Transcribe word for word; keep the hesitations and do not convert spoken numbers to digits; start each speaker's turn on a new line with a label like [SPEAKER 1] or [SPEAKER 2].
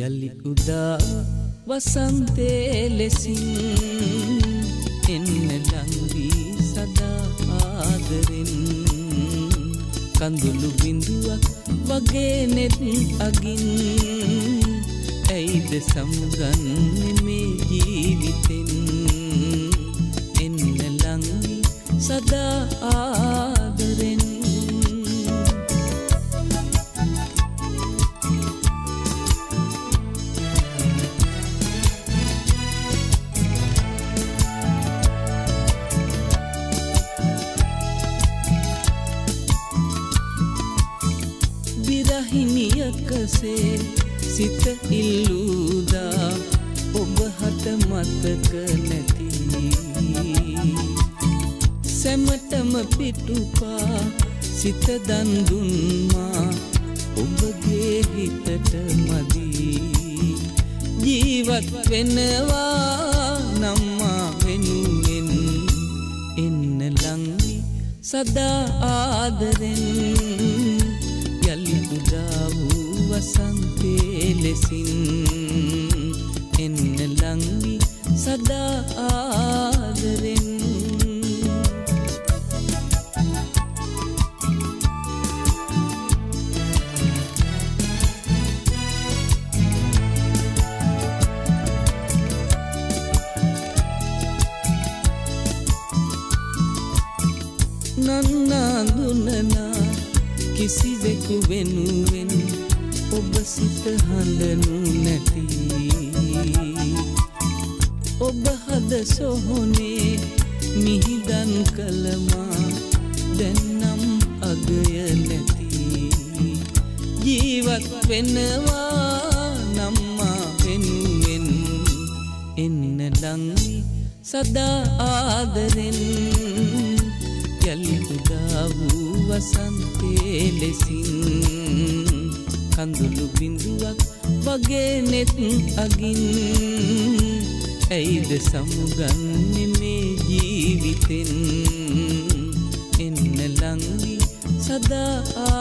[SPEAKER 1] යලි උදා වසන්තේ ලෙසින් එන්න ලංවී සදා ආදරෙන් කඳුළු බිඳුවක් වගේ නෙත් අගින් ඇයිද සමුගන්නේ මේ ජීවිතෙන් එන්න ලංවී සදා ආදරෙන් විරහිනියකසේ සිත ඉල්ලුදා ඔබ හට මතක නැති සැමටම පිටුපා සිත දන් දුන්මා ඔබගේ හිතට මදි ජීවත් වෙනවා නම්මා වෙනුවෙන් එන්න ලංවි සදා ආදරෙන් යලි උදා වූ වසන්තේ ලෙසින් එන්න ලංවි සදා ආදරෙන් නන්නා දුනනා කිසිවෙකු වෙනුවෙන් ඔබ සිත හඬනු නැති ඔබ හද සොහොනේ මිහිදන් කළමා දැන්නම් අගය නැති ජීවත් වෙනවා නම්මා වෙනුවෙන් එන්න ලංවි සදා ආදරෙන් යලි උදා වූ වසන්තේ ලෙසින් කඳුළු බිඳුවක් වගේ නෙත් අගින් ඇයිද සමුගන්නේ මේ ජීවිතෙන් එන්න ලංවි සදා